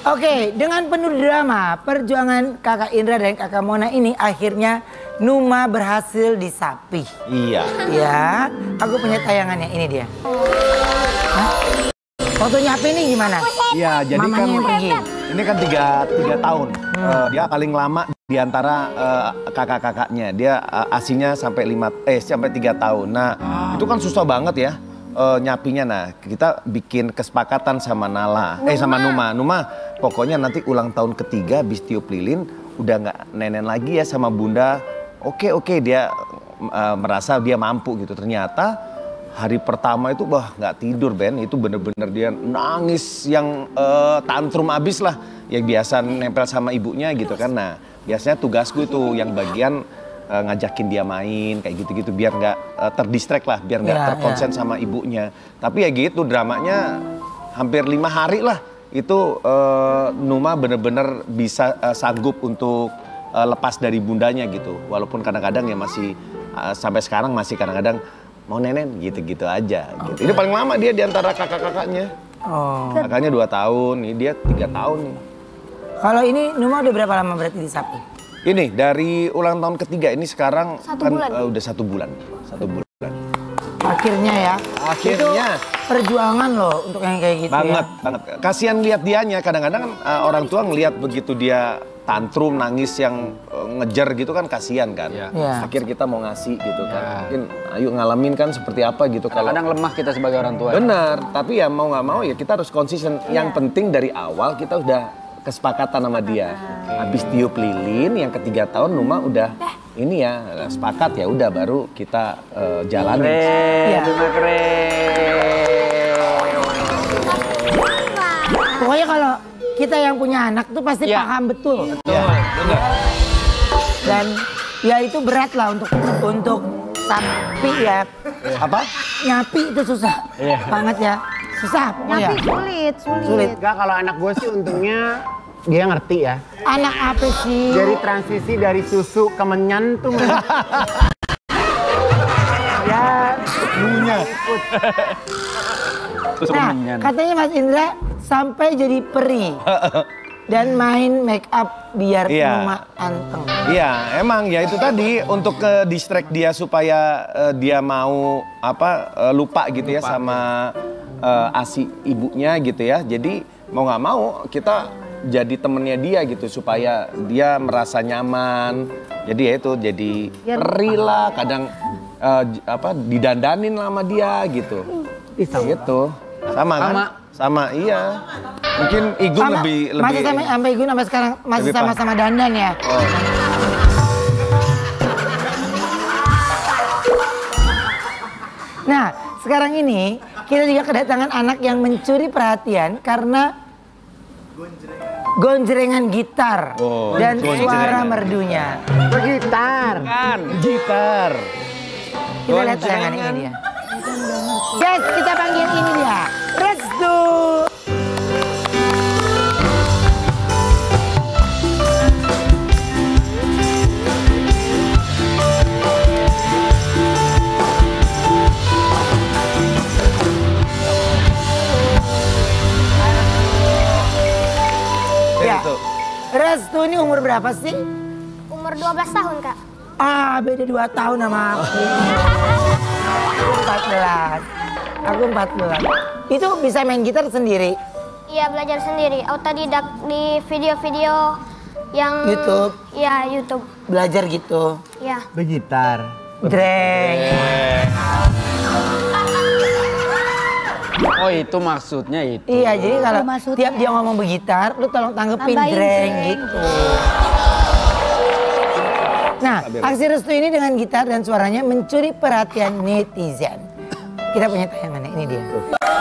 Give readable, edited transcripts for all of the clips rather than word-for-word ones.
Oke, dengan penuh drama, perjuangan kakak Indra dan kakak Mona ini akhirnya Numa berhasil disapih. Iya. Ya, aku punya tayangannya, ini dia. Hah? Foto nyapi ini gimana? Iya, jadi Mamanya kan yang pergi. ini kan tiga tahun. Dia paling lama di antara kakak-kakaknya. Dia asinya sampai 3 tahun. Nah, itu kan susah banget ya. Nyapinya. Nah, kita bikin kesepakatan sama sama Numa, pokoknya nanti ulang tahun ketiga habis tiup lilin udah nggak nenen lagi ya sama bunda. Oke, dia merasa dia mampu gitu. Ternyata hari pertama itu nggak tidur, Ben. Itu bener-bener dia nangis yang tantrum abis lah, yang biasa nempel sama ibunya gitu kan. Nah, biasanya tugasku itu yang bagian ngajakin dia main kayak gitu-gitu biar nggak terdistract lah, biar nggak terkonsen sama ibunya. Tapi ya gitu, dramanya hampir 5 hari lah itu Numa bener-bener bisa sanggup untuk lepas dari bundanya gitu. Walaupun kadang-kadang ya masih sampai sekarang masih kadang-kadang mau nenen gitu-gitu aja. Gitu. Ini paling lama dia di antara kakak-kakaknya. Kakaknya 2 tahun, ini dia 3 tahun nih. Kalau ini Numa udah berapa lama berarti disapih? Ini dari ulang tahun ketiga, ini sekarang udah 1 bulan. Akhirnya ya. Akhirnya. Itu perjuangan loh untuk yang kayak gitu banget. Kasihan lihat dianya, kadang-kadang kan orang tua ngelihat begitu dia tantrum, nangis yang ngejar gitu kan kasihan kan. Akhir kita mau ngasih gitu kan. Mungkin ayo ngalamin kan seperti apa gitu. Kadang lemah kita sebagai orang tua. Bener, tapi ya mau nggak mau ya kita harus konsisten. Yang penting dari awal kita udah kesepakatan sama dia. Habis tiup lilin yang ke-3 tahun Numa udah ini ya sepakat ya udah baru kita jalanin. Pokoknya kalau kita yang punya anak tuh pasti paham betul. Dan ya itu berat lah untuk sapi ya. Apa? Nyapi itu susah banget ya. Susah pokoknya. Nyapi sulit. Enggak, kalau anak gue sih untungnya dia ngerti ya. Anak apa sih? Dari transisi dari susu ke menyan tuh. Ya, Punya. Nah, katanya Mas Indra sampai jadi peri. Dan main make up biar Numa anteng. Iya, emang ya itu tadi untuk distract dia supaya dia mau lupa gitu ya sama asi ibunya gitu ya. Jadi mau nggak mau kita jadi temennya dia gitu supaya dia merasa nyaman. Jadi ya itu jadi peri lah, kadang didandanin sama dia gitu. Gitu. Sama kan? Sama, iya. Mungkin Igun lebih masih sama Igun sampai sekarang masih sama-sama dandan ya. Nah, sekarang ini kita juga kedatangan anak yang mencuri perhatian karena gonjrengan gitar dan suara merdunya. Gitar. Gitar. Kita lihat tayangan ini dia. Guys, kita panggil ini dia. Restu. Ya, Restu ini umur berapa sih? Umur 12 tahun, Kak. Beda 2 tahun sama aku. Aku 14. Aku 14. Itu bisa main gitar sendiri? Iya, belajar sendiri. Autodidak di video-video yang... YouTube? Iya, YouTube. Belajar gitu? Iya. Bergitar. Dreng. Oh itu maksudnya itu. Iya, jadi kalau maksudnya. tiap dia ngomong bergitar, lu tolong tanggepin Tambahin dreng dreng. gitu. Nah, aksi Restu ini dengan gitar dan suaranya mencuri perhatian netizen. Kita punya tayangannya, ini dia.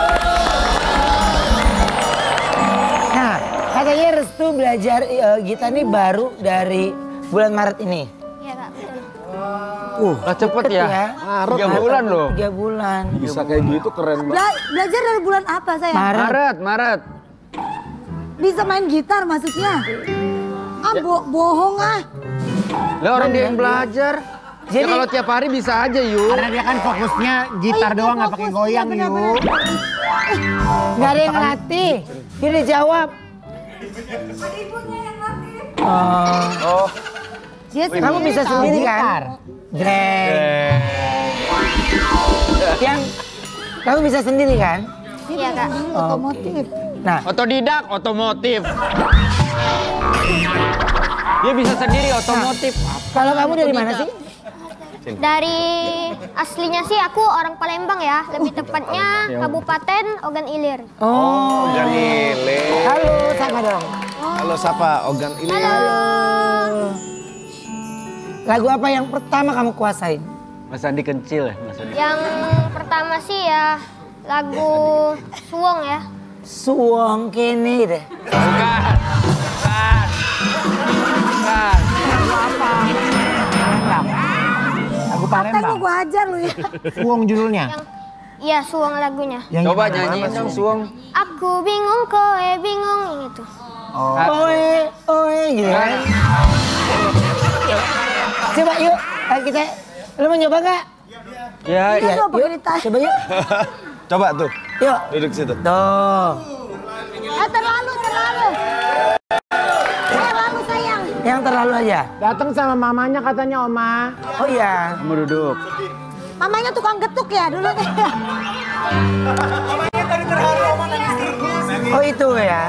Nah, katanya Restu belajar gitar ini baru dari bulan Maret ini. Iya, Kak, betul. Cepet ya. 3 bulan loh. 3 bulan. Bisa kayak gitu keren banget. Belajar dari bulan apa, saya? Maret. Bisa main gitar maksudnya? Bohong ah. Lah orang dia yang belajar. Jadi, ya kalau tiap hari bisa aja yuk. Karena dia kan fokusnya gitar doang, nggak pakai goyang yuk. Nggak ada yang ngelatih. Dia dijawab. Oh. Kamu bisa sendiri kan? Jreng. Yang kamu bisa sendiri kan? Iya kak. Otomotif. Nah, Otodidak, otomotif. Dia bisa sendiri otomotif. kalau kamu dari mana sih? Dari aslinya sih aku orang Palembang ya. Lebih tepatnya Kabupaten Ogan Ilir. Oh. Ogan Ilir. Halo, siapa dong? Halo siapa? Ogan Ilir. Halo. Lagu apa yang pertama kamu kuasain? Mas Andi kencil ya, Mas Andi. Yang pertama sih ya lagu Suwong ya. Suwong kene deh. Bukan. Lagu Palembang. Gua hajar lu ya. Suwong judulnya. Iya Suwong lagunya. Coba nyanyi dong, Suwong. Aku bingung, kowe bingung, yang itu. Oe, oe gitu kan. Coba yuk, kita, lu mau nyoba nggak? Ya, Ya, yuk, coba yuk. Coba tuh. Yuk. Duduk situ. Tuh. Terlalu. Terlalu sayang. Yang terlalu aja. Datang sama mamanya katanya Oma. Oh iya. kamu duduk. Mamanya tukang getuk ya dulu. Oh itu ya.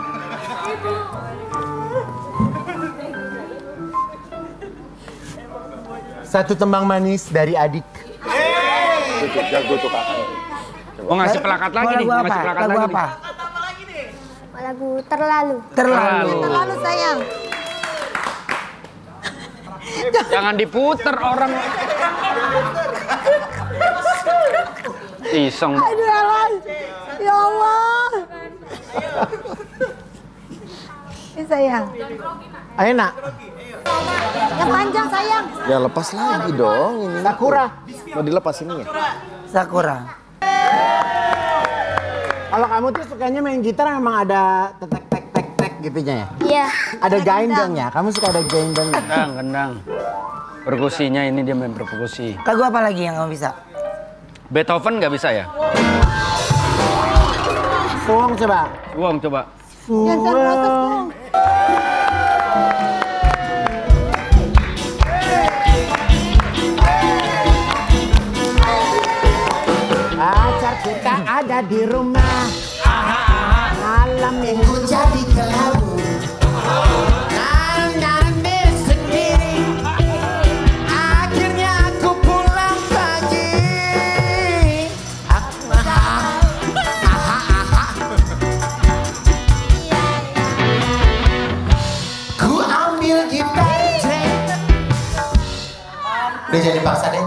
Satu tembang manis dari adik. Jago tuh kakak. Mau ngasih pelakat lagi nih, Lagu apa? ngasih pelakat Lagu lagi. apa? Lagu Terlalu. Terlalu. Terlalu sayang. Jangan diputer orang. Iseng. Aduh Alan. Ya Allah. Ini sayang. Ayo nak. Yang panjang sayang. Ya lepas lagi dong ini. Sakura. Mau dilepas ini ya? Sakura. Kalau kamu tuh sukanya main gitar memang ada tek gitunya ya? Iya. Ada gaindangnya. Kamu suka ada gaindangnya? Kendang. Perkusinya ini dia main perkusi. Lagu apa lagi yang kamu bisa? Beethoven nggak bisa ya? Suwong coba. Suwong coba. Yang terproses dong. Pacar kita ada di rumah. Malam minggu jadi kelabu. Nangis sendiri. Akhirnya aku pulang pagi. Ku ambil gitar. Udah jadi paksa deh.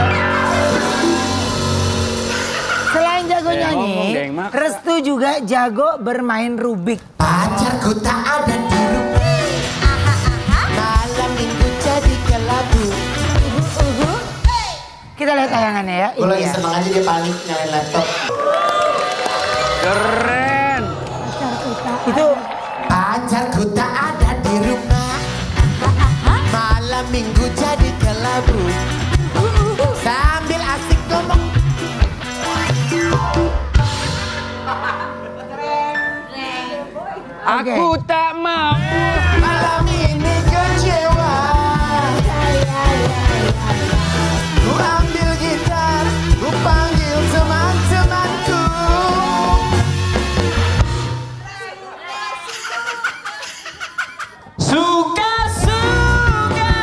Selain jago ngomong, nyanyi, Deng, maksa. Restu juga jago bermain Rubik. Pacarku tak ada di rumah. Malam minggu jadi kelabu. Kita lihat tayangannya ya. Gue Ini lagi ya. seneng aja dia panik nyalain laptop. Keren. Itu Pacarku tak ada di rumah. Malam minggu jadi kelabu. Sambil asik ngomong. Aku tak mampu. Malam ini kecewa. Ku ambil gitar, ku panggil teman-temanku. Suka-suka.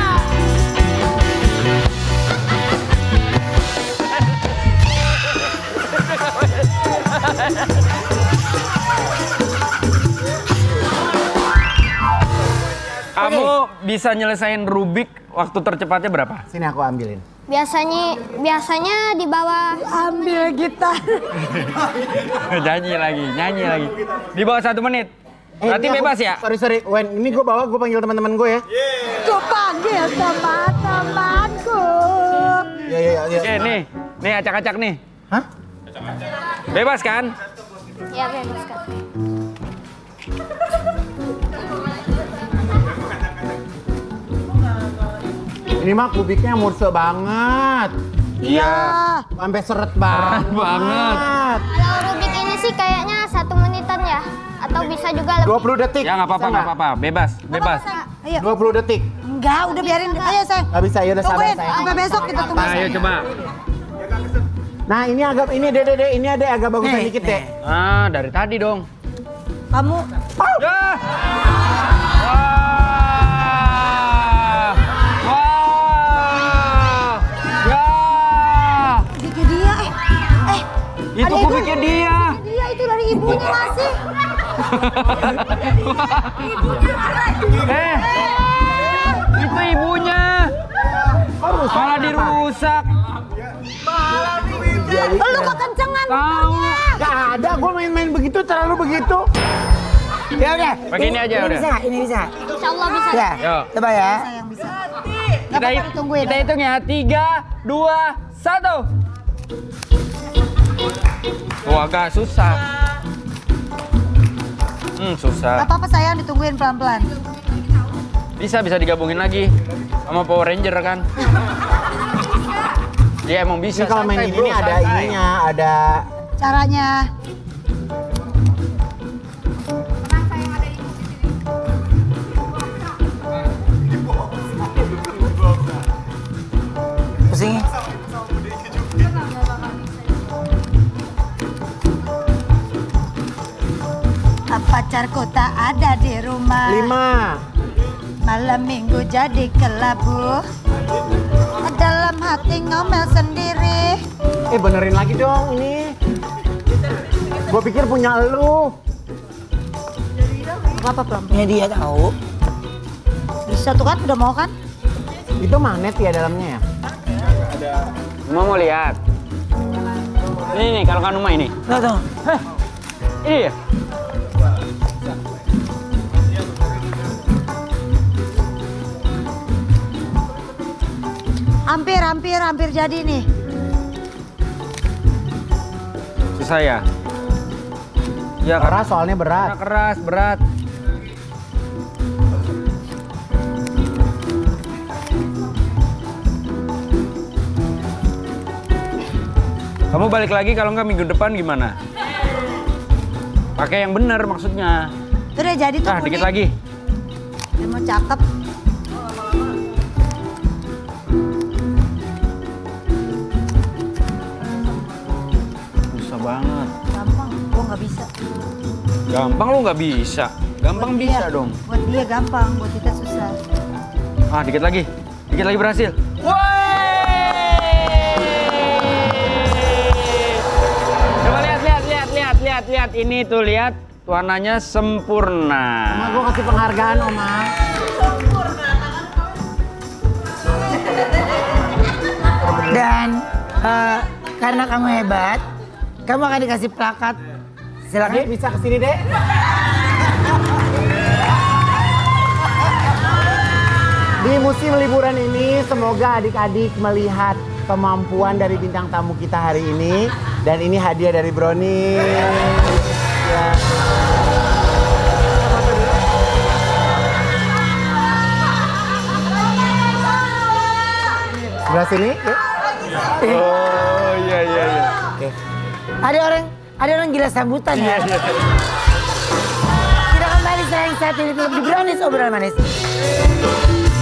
Kamu bisa nyelesain Rubik waktu tercepatnya berapa? Sini aku ambilin. Biasanya di bawah Ambil gitar. nyanyi lagi. Di bawah 1 menit. Berarti ini aku- bebas ya? Sorry. Wen, ini gue bawa, gue panggil teman-teman gue ya. Ku panggil teman-temanku. Ya. Oke, nih acak-acak nih. Hah? Bebas kan? ya bebas kan. Ini mah kubiknya murse banget. Iya. Sampai seret banget. Banget. Kalau Rubik ini sih kayaknya 1 menitan ya, atau bisa juga lebih. 20 detik. Ya nggak apa-apa. Bebas. Ayo. 20 detik. Enggak, udah biarin. Ayo, sayang. Gak bisa, ya udah sabar Tungguin, sayang. sampai besok kita tunggu. Ayo coba. Nah ini dek, ini ada agak bagusan Nih, dikit nih. dek. Ah, dari tadi dong. Kamu Ya. Wah. Ya. bikin dia. Itu Ada aku bikin dia. Dia itu dari ibunya masih. Itu ibunya. Malah dirusak. Lu kekencengan. Tahu. Gak ada, gue main-main begitu, terlalu begitu. Ya udah. Pakai ini aja, ini udah. bisa, ini bisa. Insya Allah bisa. Ya, Yo. coba ya. Sayang bisa. Kita, Tungguin. kita hitung ya. 3, 2, 1. Oh, agak susah. Susah. Gak apa-apa sayang, ditungguin pelan-pelan. Bisa digabungin lagi sama Power Ranger kan. Dia emang bisa. Ini kalau main santai, ini bro, ada santai. ininya, ada Caranya. Pusing. Pacarku tak ada di rumah. 5. Malam minggu jadi kelabu. Dalam hati ngomel sendiri. Benerin lagi dong ini. Gue pikir punya lu. Apa pelan? Ini dia tahu. Bisa tuh kan, udah mau kan? Itu magnet ya dalamnya ya? Mau lihat. Ini nih kalau kan rumah ini. Tuh. Ini ya. Hampir jadi nih. Susah ya. Ya Keras soalnya berat. Karena keras, berat. Kamu balik lagi kalau nggak minggu depan gimana? Pakai yang benar maksudnya. Itu udah jadi tuh. Dikit kuning. lagi. Dia mau cakep. Susah banget. Gampang, gua nggak bisa. Gampang lu nggak bisa. Gampang Buat bisa dia- dong. Buat dia gampang, buat kita susah. Dikit lagi. Dikit lagi berhasil. Coba lihat. Ini tuh lihat. Warnanya sempurna. Oma gue kasih penghargaan Oma. Dan karena kamu hebat, kamu akan dikasih plakat. Silakan. Bisa kesini dek. Di musim liburan ini semoga adik-adik melihat kemampuan dari bintang tamu kita hari ini. Dan ini hadiah dari Brownie. Ya. Sebelah sini. Ya. Oh iya. Oke. Ada orang gila sambutan ya. Kita kembali selain satu di Brownies Obrolan Manis.